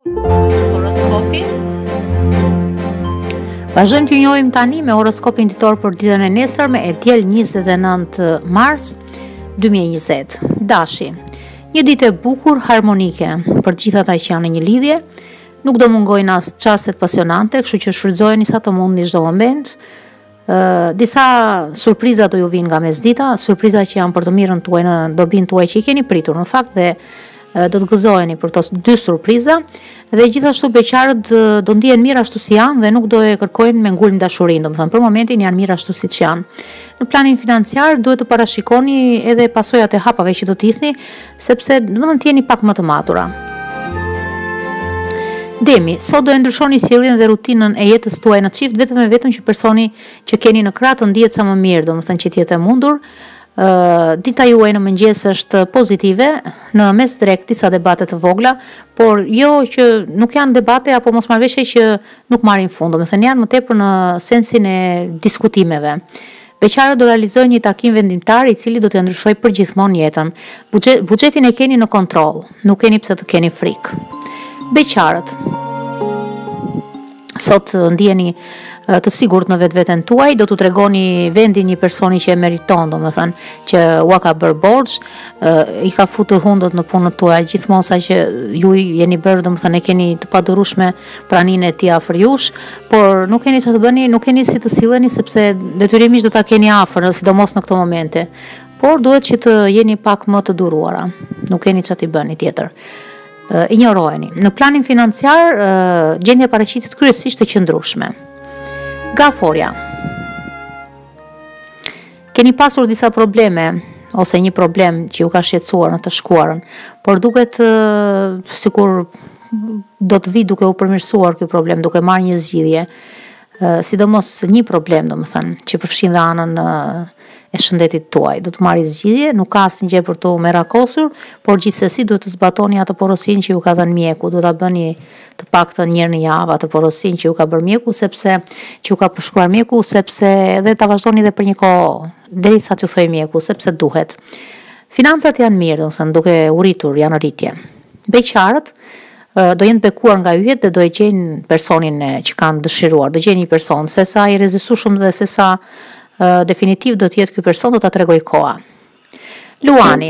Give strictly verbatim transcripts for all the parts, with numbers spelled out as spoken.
Horoskopi. Vazhdojmë t'ju njohim tani me horoskopin ditor për ditën e nesërme e diel njëzet e nëntë mars dy mijë e njëzet. Dashi, një ditë e bukur, harmonike për gjithë ata që janë në një lidhje. Nuk do mungojnë as çastet pasionante, kështu që shfrytëzojeni sa të mundni çdo moment. Uh, disa surpriza do ju vinë nga mesdita, surpriza që janë për të mirën tuaj në dobin tuaj që i keni pritur në fakt dhe uh, do të gëzojeni për këto dy surpriza dhe gjithashtu beqarët uh, do ndihen mirë ashtu si janë dhe nuk do e kërkojnë me ngulm dashurinë, domethënë për momentin janë mirë ashtu siç janë. Në planin financiar duhet të parashikoni edhe pasojat e hapave që do të hisni, sepse domethënë të jeni pak më të matura. Demi, sot do e ndryshoni sjelljen dhe rutinën e jetës tuaj në çift vetëm e vetëm që personi që keni në krah të ndihet sa më mirë, domethënë që të jetë e mundur. Uh, dita juaj në mëngjes është pozitive, në mes drek disa debate të vogla, por jo që nuk janë debate apo mosmarrëveshje që nuk marrin fund, domethënë janë më tepër në sensin e diskutimeve. Beqarët do realizojnë një takim vendimtar i cili do t'ia ndryshojë përgjithmonë jetën. Buxhet, buxhetin e keni në kontroll, nuk keni pse të keni frikë. Beqarët, sot ndiheni të sigurt në vetveten tuaj, do t'u tregoni vendin një personi që e meriton, domethënë që ua ka bërë borxh, i ka futur hundët në punën tuaj, gjithmonë sa që ju jeni bërë, domethënë e keni të padurueshme praninë e tij afër jush, por nuk keni çfarë të bëni, nuk keni si të silleni sepse detyrimisht do ta keni afër, sidomos në këto momente. Por duhet që të jeni pak më të duruara. Nuk keni çfarë të bëni tjetër. Uh, injorojeni. Në planin financiar, uh, gjendja paraqitet kryesisht të qëndrueshme. Gaforia. Keni pasur disa probleme ose një problem që ju ka shqetësuar në të shkuarën, por duket uh, sikur do të vi duke u përmirësuar ky problem, duke marrë një zgjidhje. Uh, sidomos një problem, domethënë, që përfshin dhe anën uh, e shëndetit tuaj. Do të marrë zgjidhje, nuk ka asnjë gjë për të merakosur, por gjithsesi duhet të zbatoni atë porosinë që ju ka dhënë mjeku, duhet ta bëni të paktën një herë në javë atë porosinë që ju ka bërë mjeku, sepse që ju ka përshkruar mjeku, sepse edhe ta vazhdoni edhe për një kohë derisa t'ju thojë mjeku, sepse duhet. Financat janë mirë, domethënë, duke u rritur, janë në rritje. Beqarët do jenë bekuar nga yjet dhe do e gjejnë personin që kanë dëshiruar, do gjejnë një person, sesa i rrezistueshëm dhe sesa uh, definitiv do të jetë ky person, do ta tregoj koha. Luani.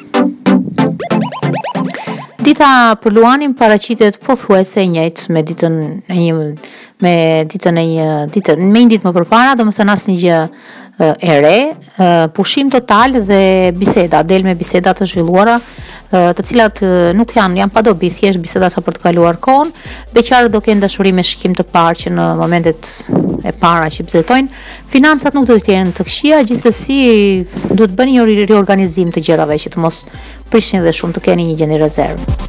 Dita për Luanin paraqitet pothuajse e njëjtë me ditën e një me ditën e një ditë, me një ditë më përpara, domethënë asnjë gjë e re, pushim total dhe biseda, del me biseda të zhvilluara, të cilat nuk janë, janë pa dobi, thjesht biseda sa për të kaluar kohën. Beqarët do kenë dashuri me shikim të parë që në momentet e para që bisedojnë. Financat nuk do të jenë të këqija, gjithsesi duhet bëni një riorganizim të gjërave që të mos prishni dhe shumë, të keni një gjendje rezervë.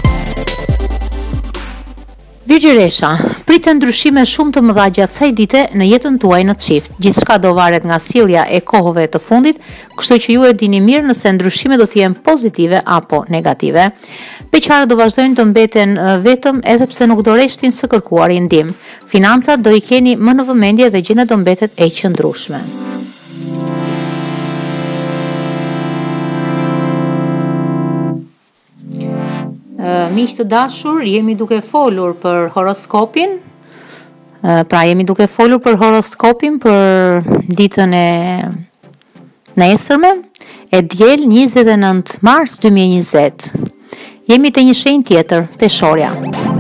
Virgjëresha, pritet ndryshime shumë të mëdha gjatë kësaj dite në jetën tuaj në çift. Gjithçka do varet nga sjellja e kohëve të fundit, kështu që ju e dini mirë nëse ndryshimet do të jenë pozitive apo negative. Beqarët do vazhdojnë të mbeten vetëm edhe pse nuk do reshtin së kërkuari ndihmë. Financat do i keni më në vëmendje dhe gjendja do mbetet e qëndrueshme. Uh, Miq të dashur, jemi duke folur për horoskopin, uh, pra jemi duke folur për horoskopin për ditën e nesërme, e diel njëzet e nëntë mars dy mijë e njëzet. Jemi te një shenjë tjetër, peshorja.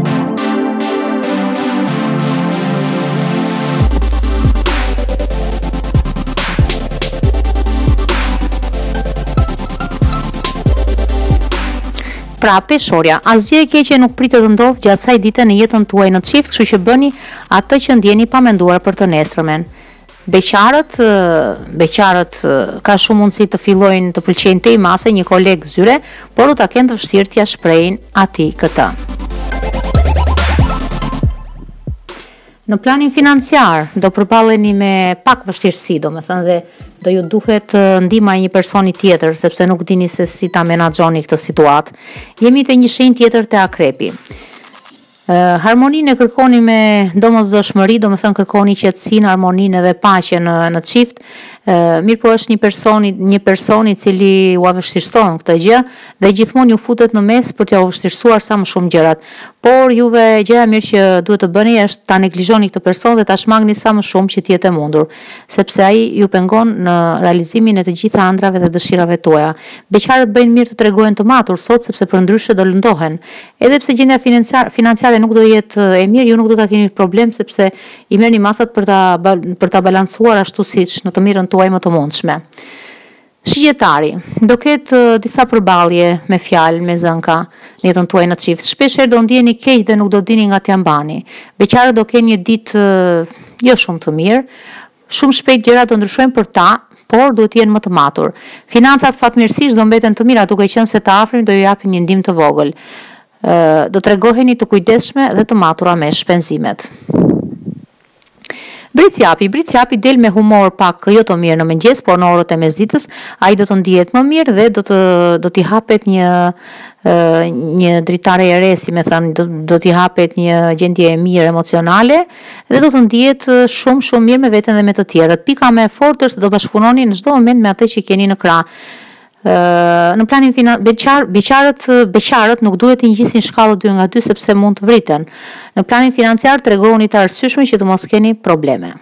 Pra, peshorja, asgjë e keqe nuk pritet të ndodhë gjatë kësaj dite në jetën tuaj në çift, kështu që bëni atë që ndjeni pa menduar për të nesërmen. Beqarët, beqarët ka shumë mundësi të fillojnë të pëlqejnë te i mase një koleg zyre, por do ta kenë të vështirë t'ia shprehin atij këtë. Në planin financiar do përballeni me pak vështirësi, domethënë dhe do ju duhet ndihma e një personi tjetër sepse nuk dini se si ta menaxhoni këtë situatë. Jemi te një shenjë tjetër te akrepi. Uh, harmoninë e kërkoni me domosdoshmëri, domethënë kërkoni qetësinë, harmoninë dhe paqen në në çift. Mirë po është një personi, një personi cili u avështirëson këtë gjë dhe gjithmonë ju futet në mes për t'ja u vështirësuar sa më shumë gjërat. Por juve gjëja mirë që duhet të bëni është ta neglizhoni këtë person dhe ta shmangni sa më shumë që t'jetë e mundur, sepse ai ju pengon në realizimin e të gjitha ëndrave dhe dëshirave tuaja. Beqarët bëjnë mirë të tregojnë të matur sot sepse përndryshe do lëndohen. Edhe pse gjendja financiare nuk do jetë e mirë, ju nuk do ta keni problem sepse i merrni masat për ta për ta balancuar ashtu siç në të mirën tuaj më të mundshme. Shigjetari, do ketë uh, disa përballje me fjalë, me zënka në jetën tuaj në çift. Shpesh herë do ndjeni keq dhe nuk do dini nga t'ja mbani. Beqarët do kenë një ditë uh, jo shumë të mirë. Shumë shpejt gjërat do ndryshojnë për ta, por duhet të jenë më të matur. Financat fatmirësisht do mbeten të mira duke qenë se të afërmit do ju japin një ndihmë të vogël. Uh, do tregoheni të kujdesshme dhe të matura me shpenzimet. Bricjapi, Bricjapi del me humor pak jo të mirë në mëngjes, por në orët e mesditës ai do të ndihet më mirë dhe do të do t'i hapet një një dritare e re, si më thënë, do, do t'i hapet një gjendje e mirë emocionale dhe do të ndihet shumë shumë mirë me veten dhe me të tjerët. Pika më e fortë është do bashkëpunoni në çdo moment me atë që keni në krah. Uh, në planin finan... beqar, beqarët, beqarët nuk duhet të ngjisin shkallët dy nga dy sepse mund të vriten. Në planin financiar tregoni të arsyeshëm që të mos keni probleme.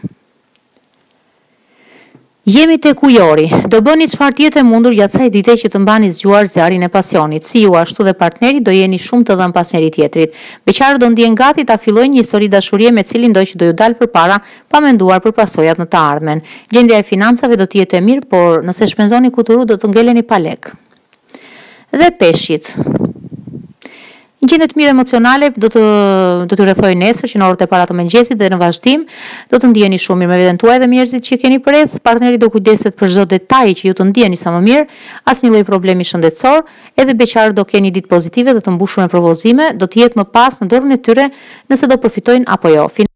Jemi te Kujori. Do bëni çfarë tjetë e mundur gjatë kësaj dite që të mbani zgjuar zjarrin e pasionit. Si ju ashtu dhe partneri do jeni shumë të dhënë pas njëri tjetrit. Beqarët do ndjehen gati ta fillojnë një histori dashurie me cilin do që do ju dalë përpara pa menduar për pasojat në të ardhmen. Gjendja e financave do të jetë e mirë, por nëse shpenzoni kuturu do të ngeleni pa lek. Dhe Peshqit. Një gjendje të mirë emocionale do të do t'ju rrethojë nesër që në orët e para të mëngjesit dhe në vazhdim do të ndjeni shumë mirë me veten tuaj dhe njerëzit që keni përreth. Partneri do kujdeset për çdo detaj që ju të ndjeni sa më mirë, asnjë lloj problemi shëndetësor, edhe beqarët do keni ditë pozitive dhe të mbushur me provozime, do të jetë më pas në dorën e tyre nëse do përfitojnë apo jo.